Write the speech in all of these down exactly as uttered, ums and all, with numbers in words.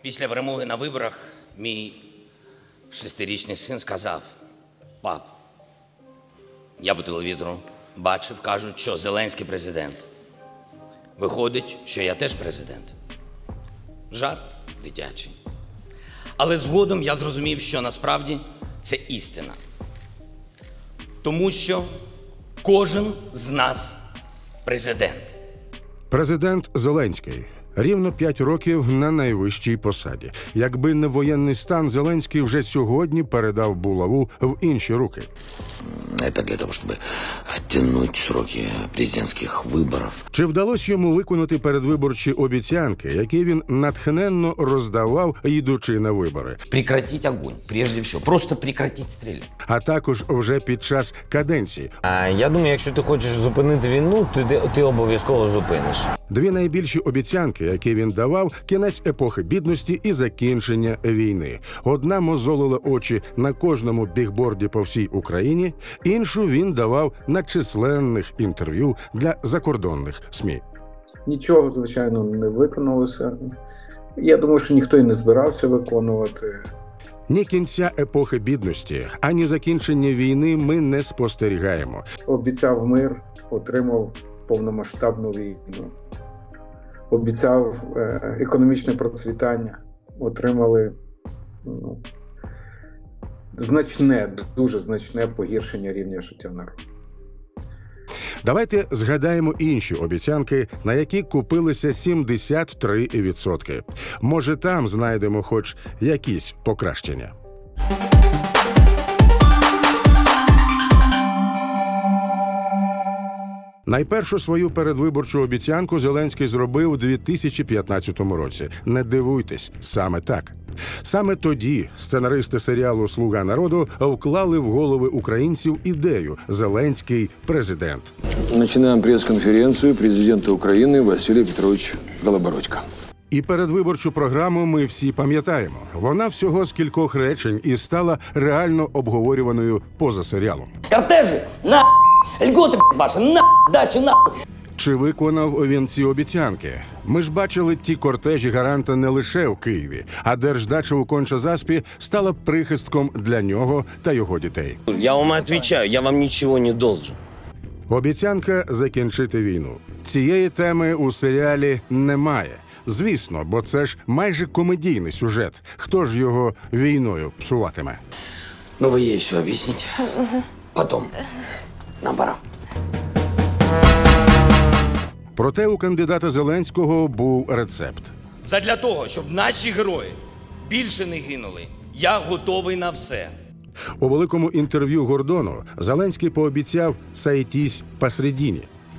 Після перемоги на виборах мій шестирічний син сказав: пап, я по телевізору бачив, кажуть, що Зеленський президент. Виходить, що я теж президент. Жарт дитячий. Але згодом я зрозумів, що насправді це істина. Тому що кожен з нас президент. Президент Зеленський. Рівно п'ять років на найвищій посаді. Якби не воєнний стан, Зеленський вже сьогодні передав булаву в інші руки. Це для того, щоб оттягнути строки президентських виборів. Чи вдалося йому виконати передвиборчі обіцянки, які він натхненно роздавав, йдучи на вибори? Прекратіть огонь, прежде всього. Просто прекратіть стріляти. А також вже під час каденції. А я думаю, якщо ти хочеш зупинити війну, то ти, ти обов'язково зупиниш. Дві найбільші обіцянки, які він давав, кінець епохи бідності і закінчення війни. Одна мозолила очі на кожному бігборді по всій Україні, іншу він давав на численних інтерв'ю для закордонних СМІ. Нічого, звичайно, не виконалося. Я думаю, що ніхто і не збирався виконувати. Ні кінця епохи бідності, ані закінчення війни ми не спостерігаємо. Обіцяв мир, отримав повномасштабну війну. Обіцяв е, економічне процвітання, отримали ну, значне, дуже значне погіршення рівня життя народу. Давайте згадаємо інші обіцянки, на які купилися сімдесят три відсотки. Може, там знайдемо хоч якісь покращення. Найпершу свою передвиборчу обіцянку Зеленський зробив у дві тисячі п'ятнадцятому році. Не дивуйтесь, саме так. Саме тоді сценаристи серіалу «Слуга народу» вклали в голови українців ідею «Зеленський президент». Починаємо прес-конференцію президента України Василія Петровича Голобородька. І передвиборчу програму ми всі пам'ятаємо. Вона всього з кількох речень і стала реально обговорюваною поза серіалом. Кортежі, на льготи ваші, на дачі, на. Чи виконав він ці обіцянки? Ми ж бачили ті кортежі гаранта не лише в Києві, а держдача у Конча-Заспі стала прихистком для нього та його дітей. Я вам відповідаю, я вам нічого не должен. Обіцянка закінчити війну. Цієї теми у серіалі немає. Звісно, бо це ж майже комедійний сюжет. Хто ж його війною псуватиме? Ну ви їй все об'ясніть. Потім. Нам пора. Проте у кандидата Зеленського був рецепт. Задля того, щоб наші герої більше не гинули, я готовий на все. У великому інтерв'ю Гордону Зеленський пообіцяв «сойтись посередине».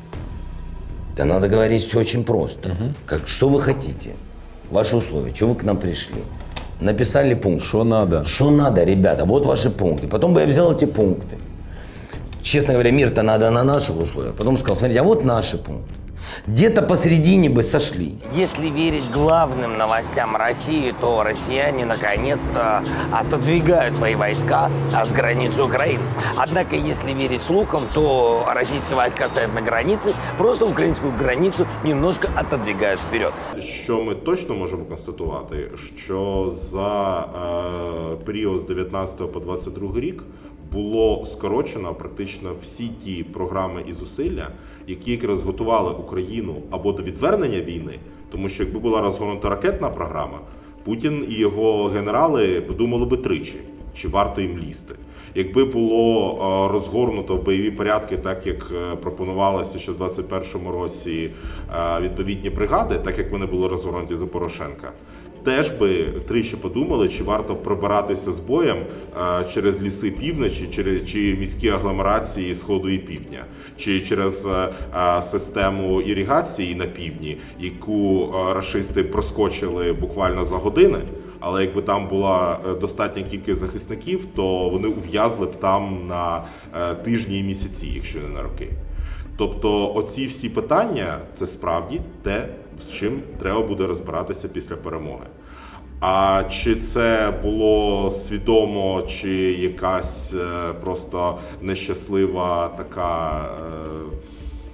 Да надо говорить все очень просто. Угу. Как, что вы хотите? Ваши условия, чего вы к нам пришли? Написали пункт. Что надо? Что надо, ребята, вот ваши пункты. Потом бы я взял эти пункты. Честно говоря, мир-то надо на наших условиях. Потом сказал, смотрите, а вот наши пункты. Где-то посередине бы сошли. Если верить главным новостям России, то россияне наконец-то отодвигают свои войска с границы Украины. Однако, если верить слухам, то российские войска стоят на границе, просто украинскую границу немножко отодвигают вперед. Що ми точно можемо констатувати, що за е, період з дев'ятнадцятого по двадцять другий рік було скорочено практично всі ті програми і зусилля, які якраз готували Україну або до відвернення війни, тому що якби була розгорнута ракетна програма, Путін і його генерали подумали би тричі, чи варто їм лізти. Якби було розгорнуто в бойові порядки, так як пропонувалося ще в двадцять першому році відповідні бригади, так як вони були розгорнуті за Порошенка, теж би тричі подумали, чи варто пробиратися з боєм через ліси півночі, чи міські агломерації Сходу і Півдня, чи через систему іригації на півдні, яку рашисти проскочили буквально за години. Але якби там була достатня кількість захисників, то вони ув'язли б там на тижні і місяці, якщо не на роки. Тобто оці всі питання – це справді те, з чим треба буде розбиратися після перемоги. А чи це було свідомо, чи якась просто нещаслива така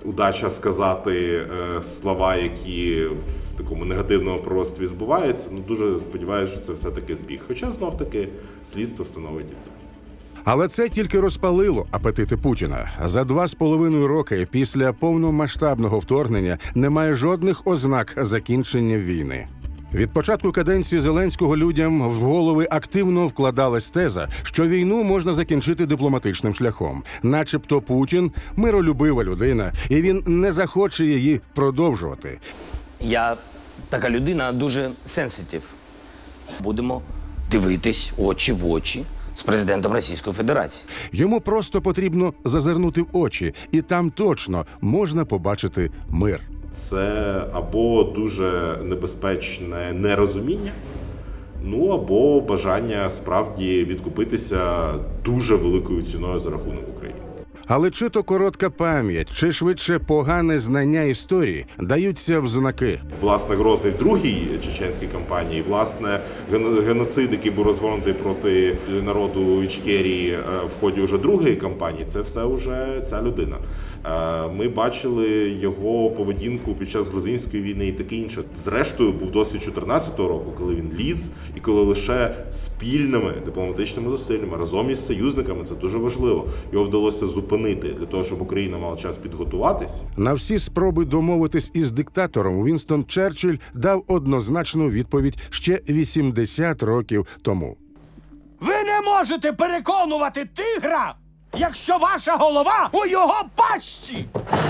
удача сказати слова, які в такому негативному пророцтві збуваються. Ну, дуже сподіваюся, що це все-таки збіг. Хоча, знов-таки, слідство встановить і це. Але це тільки розпалило апетити Путіна. За два з половиною роки після повномасштабного вторгнення немає жодних ознак закінчення війни. Від початку каденції Зеленського людям в голови активно вкладалась теза, що війну можна закінчити дипломатичним шляхом. Начебто Путін – миролюбива людина, і він не захоче її продовжувати. Я така людина дуже сенситив. Будемо дивитись очі в очі з президентом Російської Федерації. Йому просто потрібно зазирнути в очі, і там точно можна побачити мир. Це або дуже небезпечне нерозуміння, ну або бажання справді відкупитися дуже великою ціною за рахунок України. Але чи то коротка пам'ять, чи швидше погане знання історії даються в знаки. Власне, Грозний в другій чеченській кампанії, власне, геноцид, який був розгорнутий проти народу Ічкерії в ході вже другої кампанії, це все вже ця людина. Ми бачили його поведінку під час грузинської війни і таке інше. Зрештою, був досвід чотирнадцятого року, коли він ліз, і коли лише спільними дипломатичними зусиллями, разом із союзниками, це дуже важливо, його вдалося зупинити для того, щоб Україна мала час підготуватись. На всі спроби домовитись із диктатором Вінстон Черчилль дав однозначну відповідь ще вісімдесят років тому. Ви не можете переконувати тигра, якщо ваша голова у його пащі!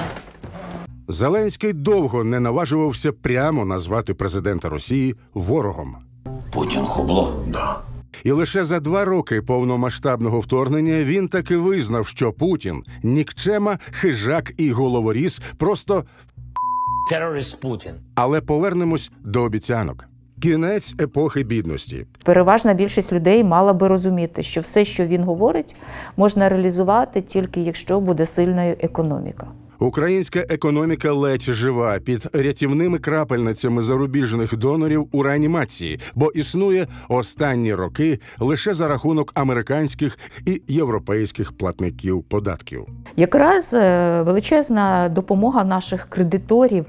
Зеленський довго не наважувався прямо назвати президента Росії ворогом. Путін хубло. Да. І лише за два роки повномасштабного вторгнення він таки визнав, що Путін – нікчема, хижак і головоріз, просто… Терорист Путін. Але повернемось до обіцянок. Кінець епохи бідності. Переважна більшість людей мала би розуміти, що все, що він говорить, можна реалізувати тільки якщо буде сильною економіка. Українська економіка ледь жива під рятівними крапельницями зарубіжних донорів у реанімації, бо існує останні роки лише за рахунок американських і європейських платників податків. Якраз величезна допомога наших кредиторів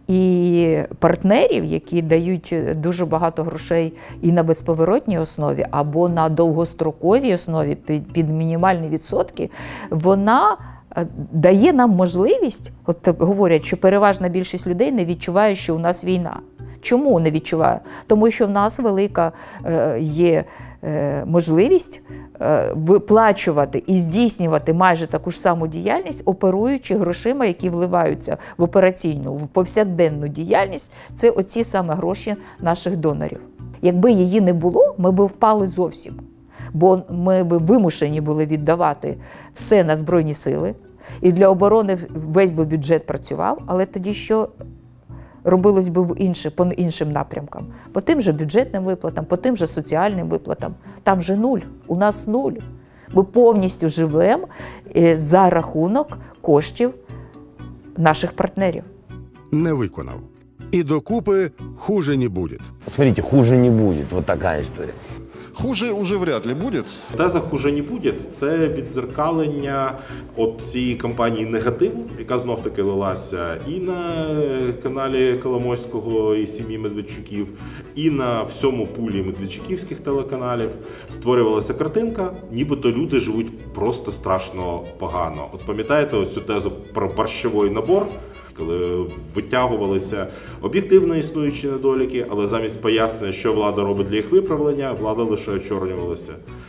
і партнерів, які дають дуже багато грошей і на безповоротній основі, або на довгостроковій основі під, під мінімальні відсотки, вона дає нам можливість, от говорять, що переважна більшість людей не відчуває, що у нас війна. Чому не відчуває? Тому що в нас велика е, є е, можливість е, виплачувати і здійснювати майже таку ж саму діяльність, оперуючи грошима, які вливаються в операційну, в повсякденну діяльність. Це оці саме гроші наших донорів. Якби її не було, ми б впали зовсім. Бо ми б вимушені були віддавати все на Збройні сили, і для оборони весь би бюджет працював, але тоді що робилось би в інші, по іншим напрямкам? По тим же бюджетним виплатам, по тим же соціальним виплатам. Там же нуль, у нас нуль. Ми повністю живемо за рахунок коштів наших партнерів. Не виконав. І докупи хуже не буде. Смотрите, хуже не будет. Вот такая история. Хуже уже вряд ли будет. Теза «хуже не буде» – це віддзеркалення от цієї кампанії негативу, яка знов-таки лилася і на каналі Коломойського і сім'ї Медведчуків, і на всьому пулі медведчуківських телеканалів. Створювалася картинка, нібито люди живуть просто страшно погано. От пам'ятаєте оцю тезу про борщовий набор? Коли витягувалися об'єктивно існуючі недоліки, але замість пояснення, що влада робить для їх виправлення, влада лише очорнювалася.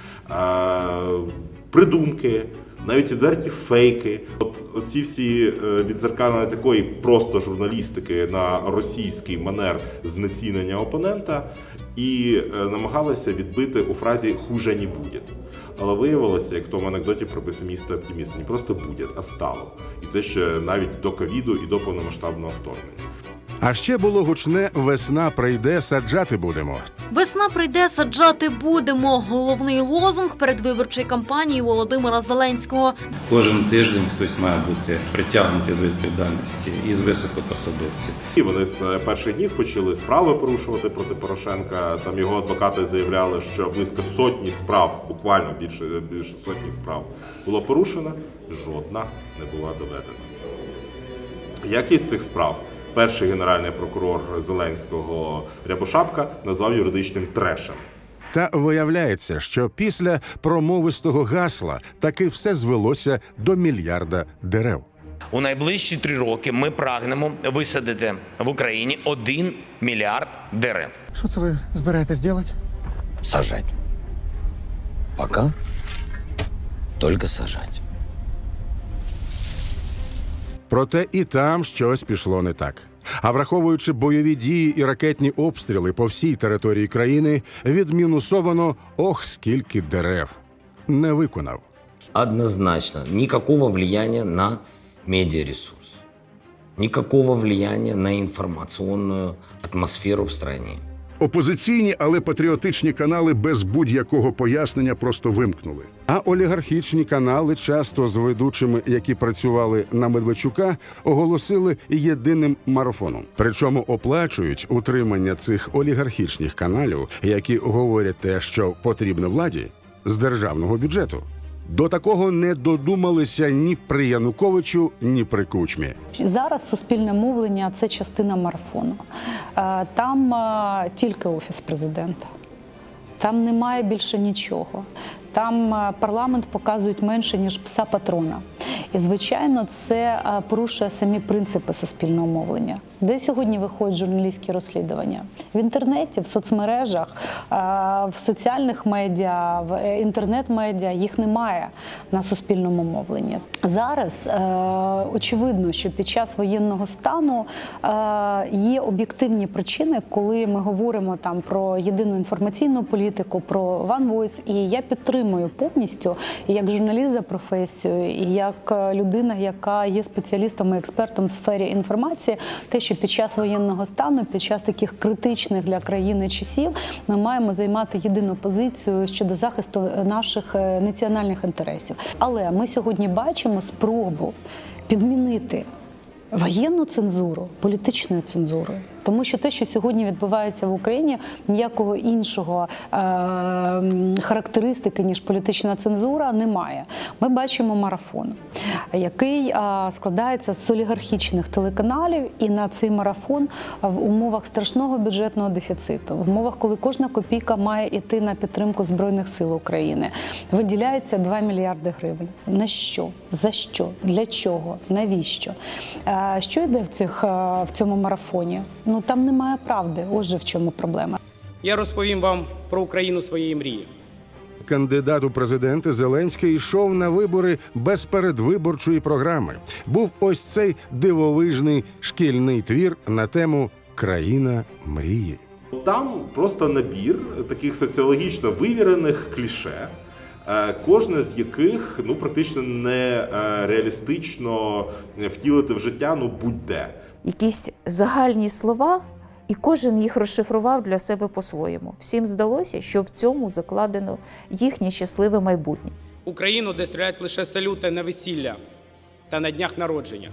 А, придумки, навіть відверті фейки. От оці всі віддзеркалення такої просто журналістики на російський манер знецінення опонента і намагалися відбити у фразі «хуже не буде». Але виявилося, як в тому анекдоті про песиміста-оптиміста, не просто буде, а стало. І це ще навіть до ковіду і до повномасштабного вторгнення. А ще було гучне «Весна прийде, саджати будемо». Весна прийде, саджати будемо. Головний лозунг передвиборчої кампанії Володимира Зеленського. Кожен тиждень хтось має бути притягнутий до відповідальності із високопосадовців. І вони з перших днів почали справи порушувати проти Порошенка. Там його адвокати заявляли, що близько сотні справ, буквально більше, більше сотні справ було порушено, жодна не була доведена. Якість цих справ перший генеральний прокурор Зеленського Рябошапка назвав юридичним трешем. Та виявляється, що після промовистого гасла таки все звелося до мільярда дерев. У найближчі три роки ми прагнемо висадити в Україні один мільярд дерев. Що це ви збираєтесь робити? Сажать. Пока только сажать. Проте і там щось пішло не так. А враховуючи бойові дії і ракетні обстріли по всій території країни, відмінусовано ох скільки дерев. Не виконав. Однозначно, никакого влияния на медиаресурс, никакого влияния на информационную атмосферу в стране. Опозиційні, але патріотичні канали без будь-якого пояснення просто вимкнули. А олігархічні канали, часто з ведучими, які працювали на Медведчука, оголосили єдиним марафоном. Причому оплачують утримання цих олігархічних каналів, які говорять те, що потрібно владі, з державного бюджету. До такого не додумалися ні при Януковичу, ні при Кучмі. Зараз суспільне мовлення – це частина марафону. Там тільки Офіс президента. Там немає більше нічого. Там парламент показують менше, ніж пса-патрона. І, звичайно, це порушує самі принципи суспільного мовлення. Де сьогодні виходять журналістські розслідування? В інтернеті, в соцмережах, в соціальних медіа, в інтернет-медіа їх немає на суспільному мовленні. Зараз очевидно, що під час воєнного стану є об'єктивні причини, коли ми говоримо там про єдину інформаційну політику, про One Voice, і я підтримую повністю, і як журналіст за професією, і як людина, яка є спеціалістом і експертом в сфері інформації, те, що під час воєнного стану, під час таких критичних для країни часів, ми маємо займати єдину позицію щодо захисту наших національних інтересів. Але ми сьогодні бачимо спробу підмінити воєнну цензуру політичною цензурою. Тому що те, що сьогодні відбувається в Україні, ніякого іншого е- характеристики, ніж політична цензура, немає. Ми бачимо марафон, який е- складається з олігархічних телеканалів, і на цей марафон в умовах страшного бюджетного дефіциту, в умовах, коли кожна копійка має йти на підтримку Збройних сил України, виділяється два мільярди гривень. На що? За що? Для чого? Навіщо? Е- що йде в, цих, е- в цьому марафоні? Ну, там немає правди. Ось же в чому проблема. Я розповім вам про Україну своєї мрії. Кандидат у президенти Зеленський йшов на вибори без передвиборчої програми. Був ось цей дивовижний шкільний твір на тему «Країна мрії». Там просто набір таких соціологічно вивірених кліше, кожне з яких ну, практично не реалістично втілити в життя ну, будь-де. Якісь загальні слова, і кожен їх розшифрував для себе по-своєму. Всім здалося, що в цьому закладено їхнє щасливе майбутнє. Україну, де стріляють лише салюти на весілля та на днях народження.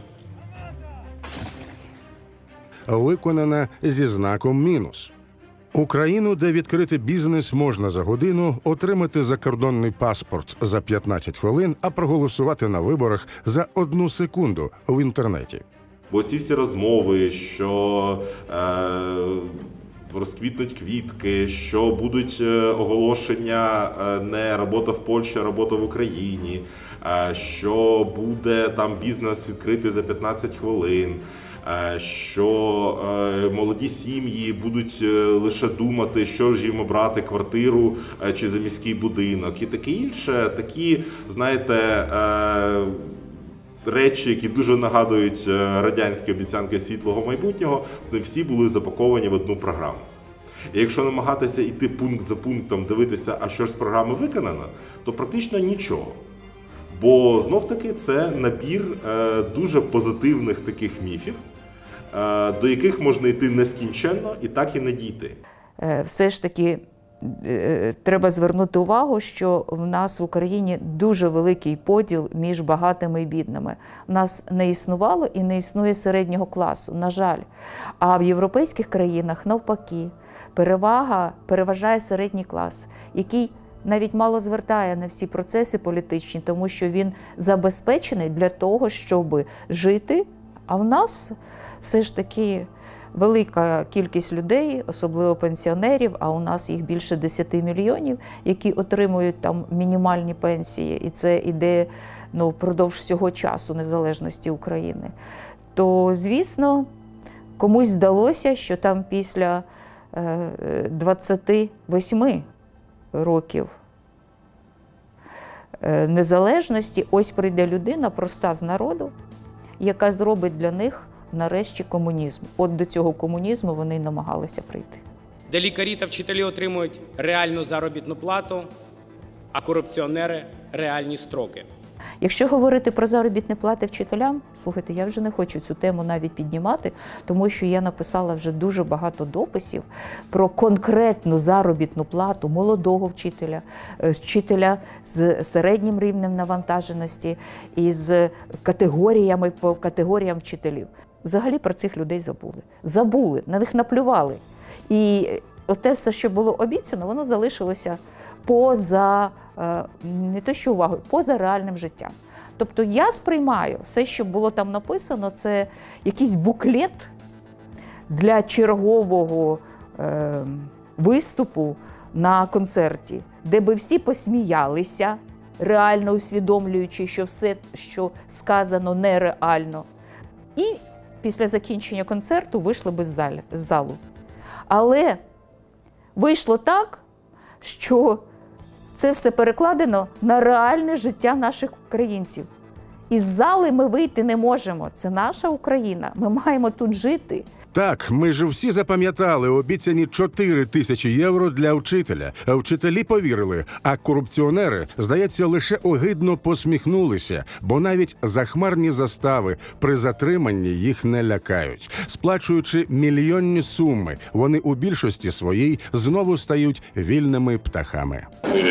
Виконана зі знаком мінус. Україну, де відкрити бізнес можна за годину, отримати закордонний паспорт за п'ятнадцять хвилин, а проголосувати на виборах за одну секунду в інтернеті. Бо ці всі розмови, що е, розквітнуть квітки, що будуть оголошення не робота в Польщі, а робота в Україні, е, що буде там бізнес відкритий за п'ятнадцять хвилин, е, що е, молоді сім'ї будуть лише думати, що ж їм обрати, квартиру е, чи за міський будинок і таке інше. Такі, знаєте, е, речі, які дуже нагадують радянські обіцянки світлого майбутнього, вони всі були запаковані в одну програму. І якщо намагатися йти пункт за пунктом, дивитися, а що ж з програми виконано, то практично нічого. Бо знов-таки це набір дуже позитивних таких міфів, до яких можна йти нескінченно і так і не дійти. Все ж таки треба звернути увагу, що в нас в Україні дуже великий поділ між багатими і бідними. У нас не існувало і не існує середнього класу, на жаль. А в європейських країнах навпаки перевага переважає середній клас, який навіть мало звертає на всі процеси політичні, тому що він забезпечений для того, щоб жити А в нас все ж таки велика кількість людей, особливо пенсіонерів, а у нас їх більше десяти мільйонів, які отримують там мінімальні пенсії, і це іде ну, впродовж всього часу незалежності України. То, звісно, комусь здалося, що там після е, двадцяти восьми років е, незалежності ось прийде людина проста з народу, яка зробить для них нарешті комунізм. От до цього комунізму вони й намагалися прийти. Де лікарі та вчителі отримують реальну заробітну плату, а корупціонери – реальні строки. Якщо говорити про заробітні плати вчителям, слухайте, я вже не хочу цю тему навіть піднімати, тому що я написала вже дуже багато дописів про конкретну заробітну плату молодого вчителя, вчителя з середнім рівнем навантаженості і з категоріями по категоріям вчителів. Взагалі про цих людей забули. Забули, на них наплювали. І те все, що було обіцяно, воно залишилося поза, не те що увагою, поза реальним життям. Тобто я сприймаю все, що було там написано, це якийсь буклет для чергового е, виступу на концерті, де би всі посміялися, реально усвідомлюючи, що все, що сказано, нереально. І після закінчення концерту вийшли би з залу. Але вийшло так, що це все перекладено на реальне життя наших українців. Із зали ми вийти не можемо. Це наша Україна. Ми маємо тут жити. Так, ми ж всі запам'ятали обіцяні чотири тисячі євро для вчителя. А вчителі повірили, а корупціонери, здається, лише огидно посміхнулися, бо навіть захмарні застави при затриманні їх не лякають. Сплачуючи мільйонні суми, вони у більшості своїй знову стають вільними птахами.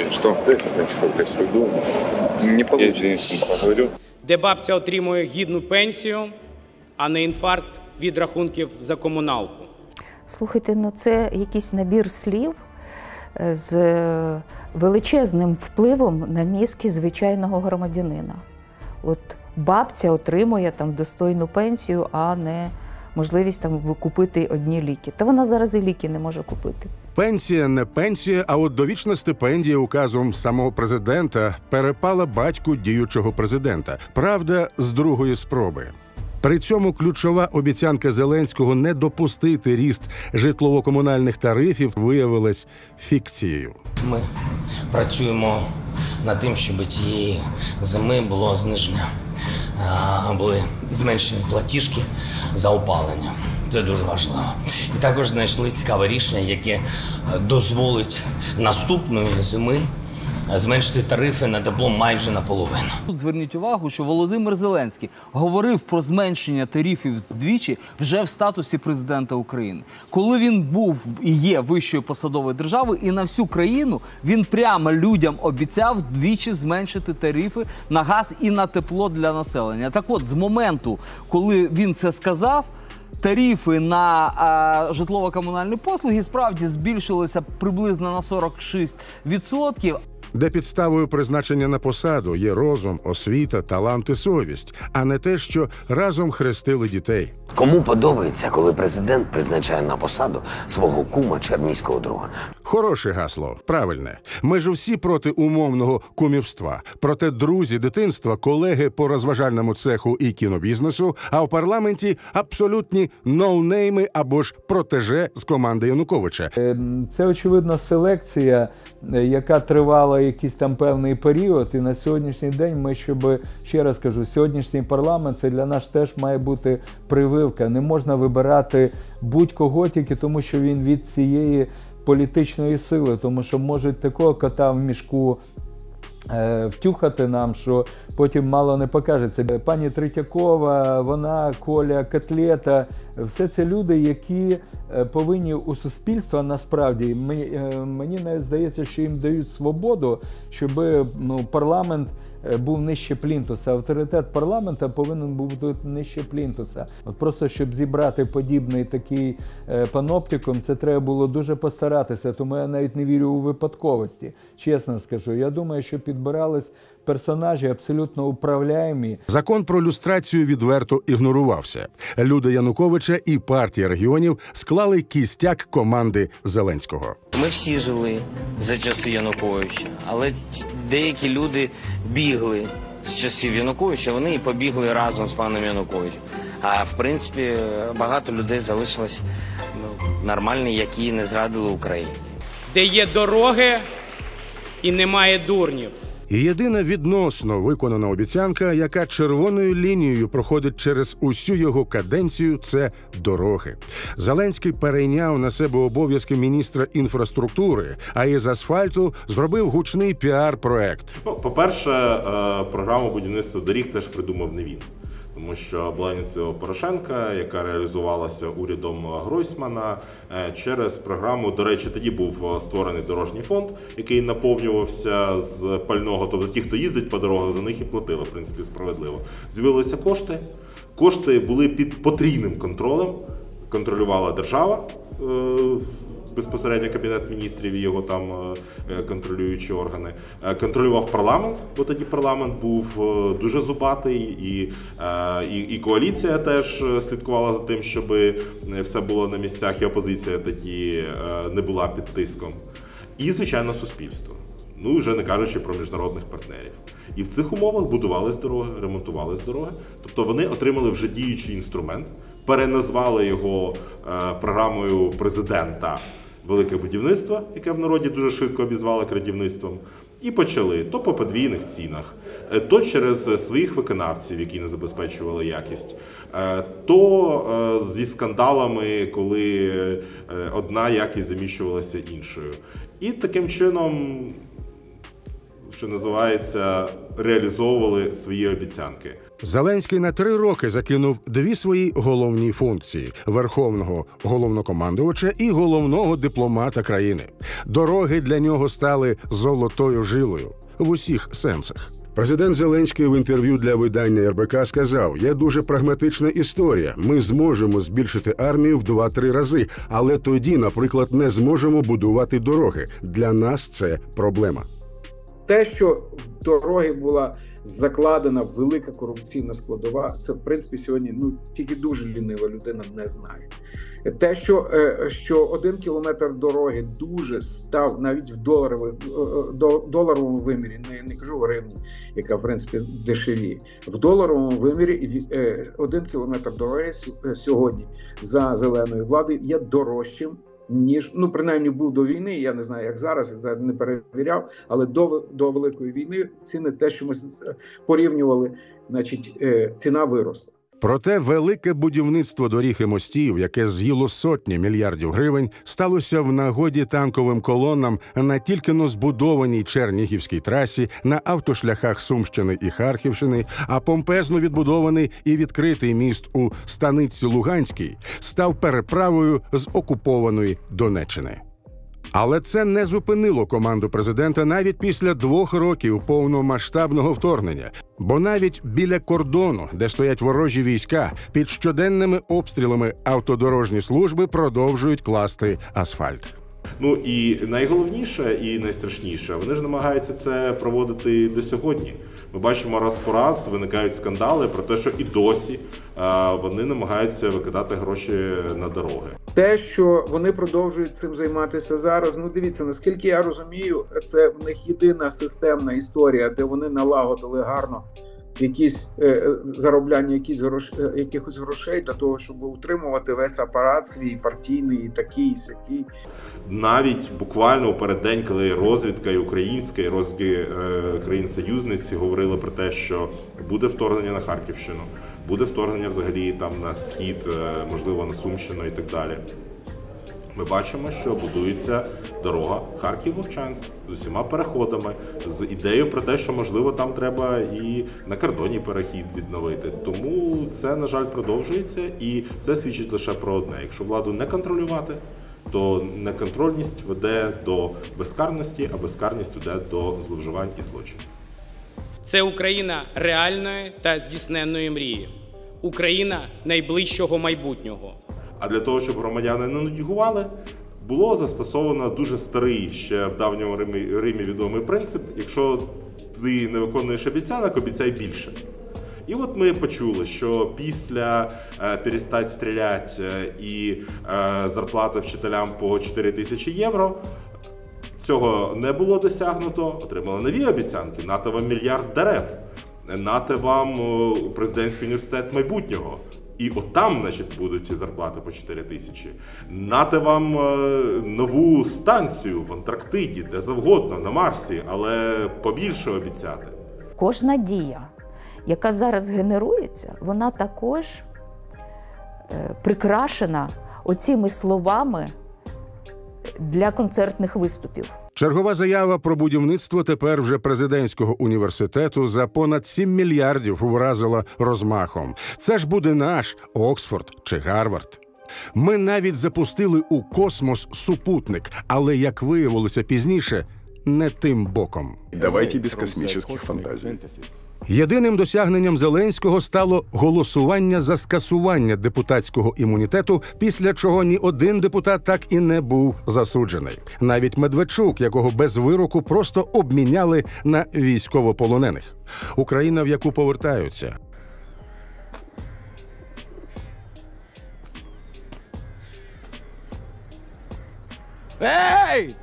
Де бабця отримує гідну пенсію, а не інфаркт від рахунків за комуналку. Слухайте, ну це якийсь набір слів з величезним впливом на мізки звичайного громадянина. От бабця отримує там достойну пенсію, а не можливість там купити одні ліки. Та вона зараз і ліки не може купити. Пенсія не пенсія, а от довічна стипендія указом самого президента перепала батьку діючого президента. Правда, з другої спроби. При цьому ключова обіцянка Зеленського не допустити ріст житлово-комунальних тарифів виявилась фікцією. Ми працюємо над тим, щоб цієї зими було зниження, були зменшені платіжки за опалення. Це дуже важливо. І також знайшли цікаве рішення, яке дозволить наступної зими зменшити тарифи на тепло майже наполовину. Тут зверніть увагу, що Володимир Зеленський говорив про зменшення тарифів вдвічі вже в статусі президента України. Коли він був і є вищою посадовою державою, і на всю країну він прямо людям обіцяв вдвічі зменшити тарифи на газ і на тепло для населення. Так от, з моменту, коли він це сказав, тарифи на а, житлово-комунальні послуги справді збільшилися приблизно на сорок шість відсотків. Де підставою призначення на посаду є розум, освіта, талант і совість, а не те, що разом хрестили дітей. Кому подобається, коли президент призначає на посаду свого кума чи армійського друга? Хороше гасло, правильне. Ми ж всі проти умовного кумівства. Проте друзі дитинства, колеги по розважальному цеху і кінобізнесу, а в парламенті абсолютні ноунейми або ж протеже з команди Януковича. Це, очевидно, селекція, яка тривала якийсь там певний період, і на сьогоднішній день ми, щоб, ще раз кажу, сьогоднішній парламент, це для нас теж має бути прививка. Не можна вибирати будь-кого тільки тому, що він від цієї політичної сили, тому що можуть такого кота в мішку е, втюхати нам, що потім мало не покажеться. Пані Третьякова, вона, Коля, Котлета, все це люди, які повинні у суспільства насправді, мені, мені навіть здається, що їм дають свободу, щоб ну, парламент був нижче плінтуса. Авторитет парламенту повинен був бути нижче плінтуса. От просто, щоб зібрати подібний такий паноптикум, це треба було дуже постаратися, тому я навіть не вірю у випадковості, чесно скажу. Я думаю, що підбирались персонажі абсолютно управляємі. Закон про люстрацію відверто ігнорувався. Люди Януковича і партія регіонів склали кістяк команди Зеленського. Ми всі жили за часи Януковича, але деякі люди бігли з часів Януковича, вони і побігли разом з паном Януковичем. А в принципі багато людей залишилось ну, нормальні, які не зрадили Україні. Де є дороги і немає дурнів. І єдина відносно виконана обіцянка, яка червоною лінією проходить через усю його каденцію, це дороги. Зеленський перейняв на себе обов'язки міністра інфраструктури, а із асфальту зробив гучний піар-проект. Ну, по-перше, програму будівництва доріг теж придумав не він. Тому що була ініціатива Порошенка, яка реалізувалася урядом Гройсмана через програму. До речі, тоді був створений дорожній фонд, який наповнювався з пального. Тобто ті, хто їздить по дорогах, за них і платили, в принципі, справедливо. З'явилися кошти. Кошти були під потрійним контролем. Контролювала держава, безпосередньо Кабінет міністрів і його там контролюючі органи. Контролював парламент, бо тоді парламент був дуже зубатий, і, і, і коаліція теж слідкувала за тим, щоб все було на місцях, і опозиція тоді не була під тиском. І, звичайно, суспільство. Ну, вже не кажучи про міжнародних партнерів. І в цих умовах будувались дороги, ремонтувались дороги. Тобто вони отримали вже діючий інструмент, переназвали його е, програмою президента «Велике будівництво», яке в народі дуже швидко обізвали крадівництвом, і почали то по подвійних цінах, то через своїх виконавців, які не забезпечували якість, то зі скандалами, коли одна якість заміщувалася іншою. І таким чином, що називається, реалізовували свої обіцянки. Зеленський на три роки закинув дві свої головні функції – верховного головнокомандувача і головного дипломата країни. Дороги для нього стали золотою жилою в усіх сенсах. Президент Зеленський в інтерв'ю для видання ер бе ка сказав: «Є дуже прагматична історія. Ми зможемо збільшити армію в два-три рази, але тоді, наприклад, не зможемо будувати дороги. Для нас це проблема». Те, що в дороги була закладена велика корупційна складова, це, в принципі, сьогодні ну, тільки дуже лінива людина не знає. Те, що, що один кілометр дороги дуже став навіть в доларовому, доларовому вимірі, не, не кажу в гривні, яка, в принципі, дешеві, в доларовому вимірі один кілометр дороги сьогодні за зеленої влади є дорожчим, ніж, ну, принаймні, був до війни, я не знаю, як зараз, я не перевіряв, але до, до Великої війни ціни, те, що ми порівнювали, значить, ціна виросла. Проте велике будівництво доріг і мостів, яке з'їло сотні мільярдів гривень, сталося в нагоді танковим колонам на тільки-но збудованій Чернігівській трасі, на автошляхах Сумщини і Харківщини, а помпезно відбудований і відкритий міст у Станиці Луганській став переправою з окупованої Донеччини. Але це не зупинило команду президента навіть після двох років повномасштабного вторгнення. Бо навіть біля кордону, де стоять ворожі війська, під щоденними обстрілами автодорожні служби продовжують класти асфальт. Ну і найголовніше і найстрашніше, вони ж намагаються це проводити до сьогодні. Ми бачимо, раз по раз виникають скандали про те, що і досі а, вони намагаються викидати гроші на дороги. Те, що вони продовжують цим займатися зараз, ну дивіться, наскільки я розумію, це в них єдина системна історія, де вони налагодили гарно якісь е, заробляння якісь грош, е, якихось грошей для того, щоб утримувати весь апарат свій партійний, і такий, і сякий. Навіть буквально у переддень, коли розвідка і українська, і розвідки е, країн-союзниць говорили про те, що буде вторгнення на Харківщину, буде вторгнення взагалі там на схід, е, можливо на Сумщину і так далі. Ми бачимо, що будується дорога Харків-Вовчанськ з усіма переходами, з ідеєю про те, що, можливо, там треба і на кордоні перехід відновити. Тому це, на жаль, продовжується, і це свідчить лише про одне. Якщо владу не контролювати, то неконтрольність веде до безкарності, а безкарність веде до зловживань і злочинів. Це Україна реальної та здійсненної мрії. Україна найближчого майбутнього. А для того, щоб громадяни не нудьгували, було застосовано дуже старий, ще в давньому Римі, Римі відомий принцип: якщо ти не виконуєш обіцянок, обіцяй більше. І от ми почули, що після е, «перестать стрілять» і е, зарплати вчителям по чотири тисячі євро, цього не було досягнуто, отримали нові обіцянки: нате вам мільярд дерев, нате вам о, президентський університет майбутнього. І от там, значить, будуть зарплати по чотири тисячі. Нате вам е, нову станцію в Антарктиді, де завгодно, на Марсі, але побільше обіцяти. Кожна дія, яка зараз генерується, вона також е, прикрашена оціми словами для концертних виступів. Чергова заява про будівництво тепер вже президентського університету за понад сім мільярдів вразила розмахом. Це ж буде наш Оксфорд чи Гарвард. Ми навіть запустили у космос супутник, але, як виявилося пізніше, не тим боком. Давайте без космических фантазій. Єдиним досягненням Зеленського стало голосування за скасування депутатського імунітету, після чого ні один депутат так і не був засуджений. Навіть Медведчук, якого без вироку просто обміняли на військовополонених. Україна, в яку повертаються. Ей!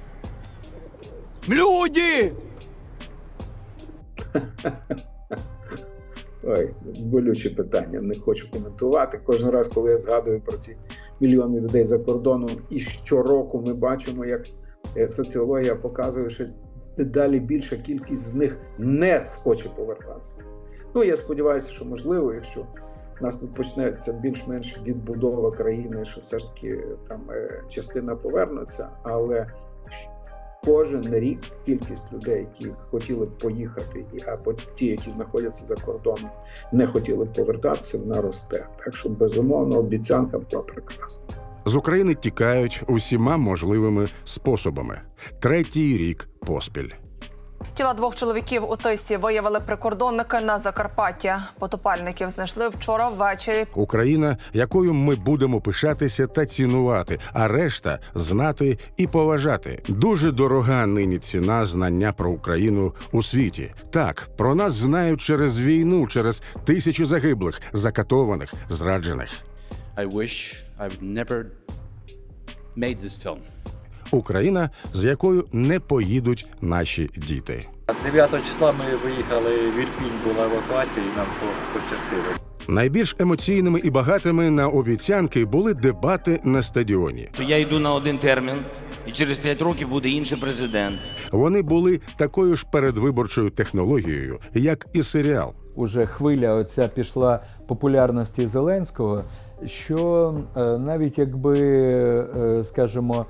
Люди! Ой, болюче питання, не хочу коментувати. Кожен раз, коли я згадую про ці мільйони людей за кордоном, і щороку ми бачимо, як соціологія показує, що дедалі більша кількість з них не схоче повертатися. Ну, я сподіваюся, що можливо, якщо у нас тут почнеться більш-менш відбудова країни, що все ж таки там частина повернеться, але кожен рік кількість людей, які хотіли б поїхати, або ті, які знаходяться за кордоном, не хотіли б повертатися, вона росте. Так що, безумовно, обіцянка була прекрасна. З України тікають усіма можливими способами. Третій рік поспіль. Тіла двох чоловіків у Тисі виявили прикордонники на Закарпатті. Потопальників знайшли вчора ввечері. Україна, якою ми будемо пишатися та цінувати, а решта – знати і поважати. Дуже дорога нині ціна знання про Україну у світі. Так, про нас знають через війну, через тисячі загиблих, закатованих, зраджених. I wish I never made this film. Україна, з якою не поїдуть наші діти. дев'ятого числа ми виїхали в Ірпінь, була евакуація, і нам пощастило. Найбільш емоційними і багатими на обіцянки були дебати на стадіоні. Я йду на один термін, і через п'ять років буде інший президент. Вони були такою ж передвиборчою технологією, як і серіал. Уже хвиля оця пішла популярності Зеленського, що навіть якби, скажімо,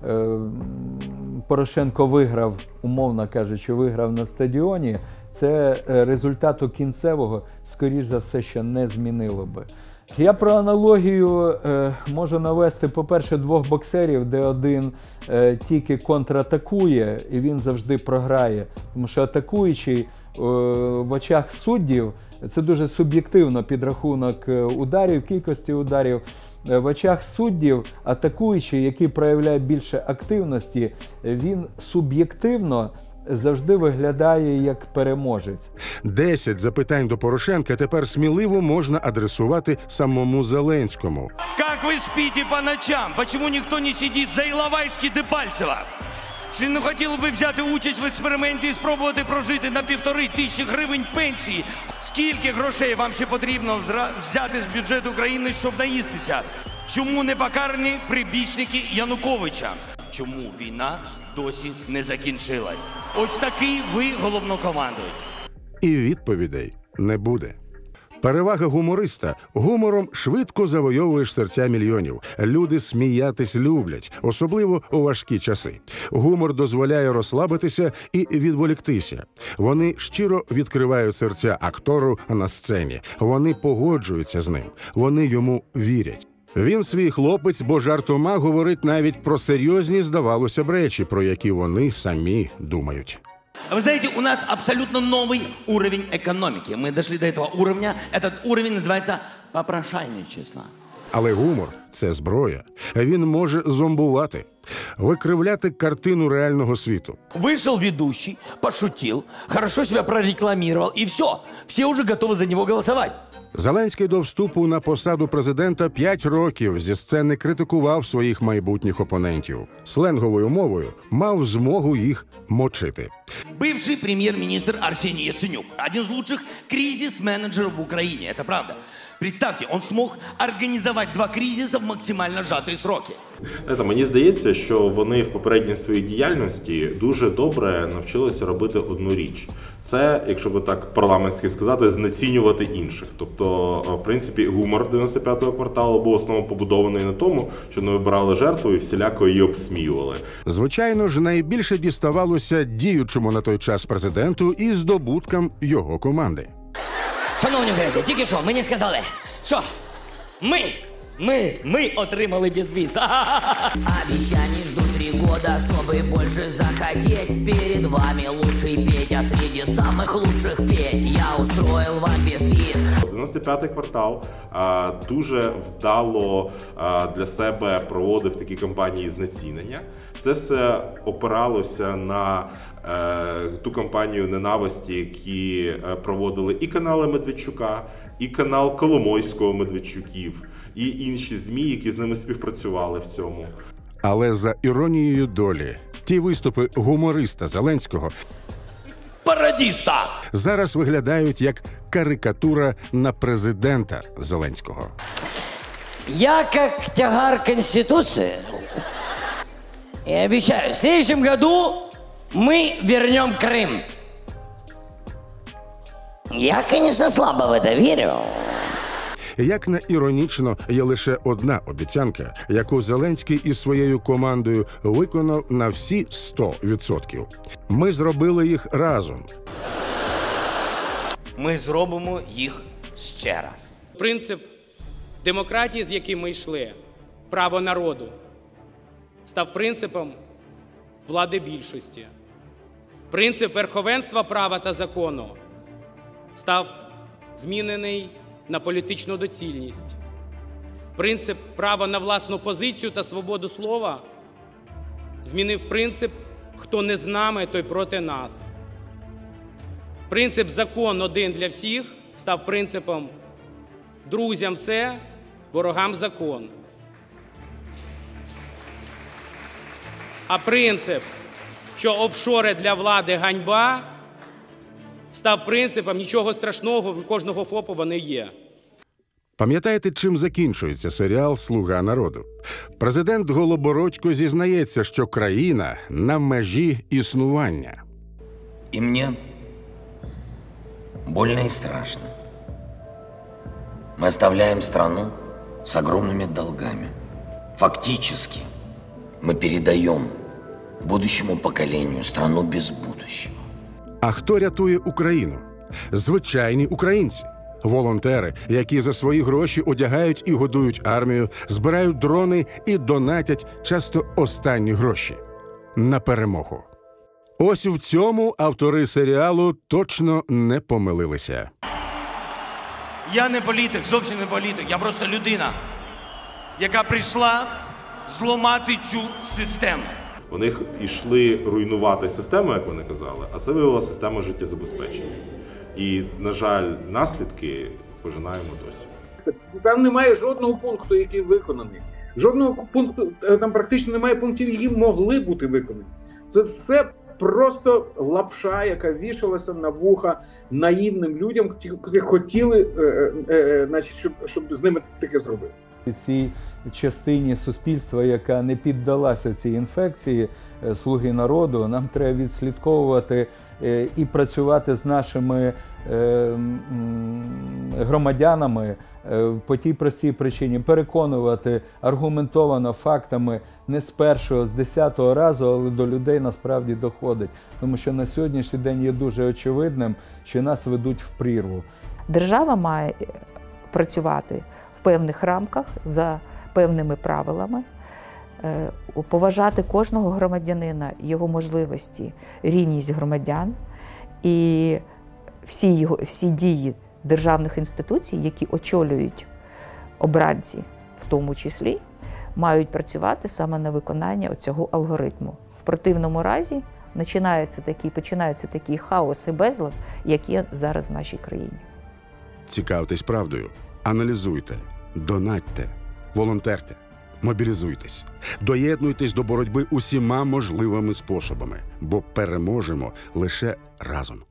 Порошенко виграв, умовно кажучи, виграв на стадіоні, це результату кінцевого, скоріш за все, що не змінило би. Я про аналогію е, можу навести, по-перше, двох боксерів, де один е, тільки контратакує, і він завжди програє. Тому що атакуючий е, в очах суддів, це дуже суб'єктивно підрахунок ударів, кількості ударів. В очах суддів атакуючий, який проявляє більше активності, він суб'єктивно завжди виглядає як переможець. Десять запитань до Порошенка тепер сміливо можна адресувати самому Зеленському. Как вы спите по ночам? Почему никто не сидит за Іловайськи Дебальцева? Чи не хотіли би взяти участь в експерименті і спробувати прожити на півтори тисячі гривень пенсії? Скільки грошей вам ще потрібно взяти з бюджету країни, щоб наїстися? Чому не покарані прибічники Януковича? Чому війна досі не закінчилась? Ось такий ви головнокомандуючий. І відповідей не буде. Перевага гумориста – гумором швидко завойовуєш серця мільйонів. Люди сміятись люблять, особливо у важкі часи. Гумор дозволяє розслабитися і відволіктися. Вони щиро відкривають серця актору на сцені. Вони погоджуються з ним. Вони йому вірять. Він свій хлопець, бо жартома говорить навіть про серйозні, здавалося б, речі, про які вони самі думають. Вы знаете, у нас абсолютно новый уровень экономики. Мы дошли до этого уровня. Этот уровень называется попрошайничество. Але гумор – це зброя. Він може зомбувати, викривляти картину реального світу. Вышел ведущий, пошутил, хорошо себя прорекламировал, и все. Все уже готовы за него голосовать. Зеленський до вступу на посаду президента п'ять років зі сцени критикував своїх майбутніх опонентів. Сленговою мовою мав змогу їх мочити. Бывший премьер-министр Арсений Яценюк. Один из лучших кризис-менеджеров в Украине. Это правда. Представьте, он смог организовать два кризиса в максимально сжатые сроки. Це, мені здається, що вони в попередній своїй діяльності дуже добре навчилися робити одну річ. Це, якщо би так парламентськи сказати, знецінювати інших. Тобто, в принципі, гумор дев'яносто п'ятого кварталу був основно побудований на тому, що вони вибирали жертву і всіляко її обсміювали. Звичайно ж, найбільше діставалося діючому на той час президенту і здобуткам його команди. Шановні друзі, тільки що мені сказали, що ми, ми, ми отримали безвіз. Обещаний жду три года, чтобы больше захотеть. Перед вами лучший Петя, среди самых лучших Петь. Я устроил вам безвіз. дев'яносто п'ятий квартал а, дуже вдало а, для себе проводив такі кампанії знецінення. Це все опиралося на е, ту кампанію ненависті, які е, проводили і канали Медведчука, і канал Коломойського Медведчуків, і інші ЗМІ, які з ними співпрацювали в цьому. Але за іронією долі, ті виступи гумориста Зеленського пародіста зараз виглядають як карикатура на президента Зеленського. Я как тягар Конституции и обещаю, в следующем году мы вернем Крым. Я, конечно, слабо в это верю. Як не іронічно, є лише одна обіцянка, яку Зеленський із своєю командою виконав на всі сто відсотків. Ми зробили їх разом. Ми зробимо їх ще раз. Принцип демократії, з яким ми йшли, право народу, став принципом влади більшості. Принцип верховенства права та закону став змінений на політичну доцільність. Принцип права на власну позицію та свободу слова змінив принцип «хто не з нами, той проти нас». Принцип «закон один для всіх» став принципом «друзям все, ворогам закон». А принцип, що офшори для влади ганьба, став принципом «нічого страшного, в кожного ФОПу вони є». Пам'ятаєте, чим закінчується серіал «Слуга народу»? Президент Голобородько зізнається, що країна на межі існування. И мне больно и страшно. Мы оставляем страну с огромными долгами. Фактически мы передаем будущему поколению страну без будущего. А хто рятує Україну? Звичайні українці. Волонтери, які за свої гроші одягають і годують армію, збирають дрони і донатять часто останні гроші. На перемогу. Ось в цьому автори серіалу точно не помилилися. Я не політик, зовсім не політик. Я просто людина, яка прийшла зламати цю систему. Вони йшли руйнувати систему, як вони казали, а це виявила система життєзабезпечення. І, на жаль, наслідки пожинаємо досі. Там немає жодного пункту, який виконаний. Жодного пункту, там практично немає пунктів, які могли бути виконані. Це все просто лапша, яка вішалася на вуха наївним людям, які хотіли, е, е, значить, щоб, щоб з ними таке зробити. Цій частині суспільства, яка не піддалася цій інфекції «Слуги народу», нам треба відслідковувати і працювати з нашими громадянами по тій простій причині, переконувати аргументовано фактами не з першого, з десятого разу, але до людей насправді доходить. Тому що на сьогоднішній день є дуже очевидним, що нас ведуть в прірву. Держава має працювати в певних рамках, за певними правилами. е, поважати кожного громадянина, його можливості, рівність громадян і всі, його, всі дії державних інституцій, які очолюють обранці, в тому числі, мають працювати саме на виконання цього алгоритму. В противному разі починається такий, починається такий хаос і безлад, як є зараз в нашій країні. Цікавтесь правдою, аналізуйте, донатьте, волонтерте, мобілізуйтесь, доєднуйтесь до боротьби усіма можливими способами, бо переможемо лише разом.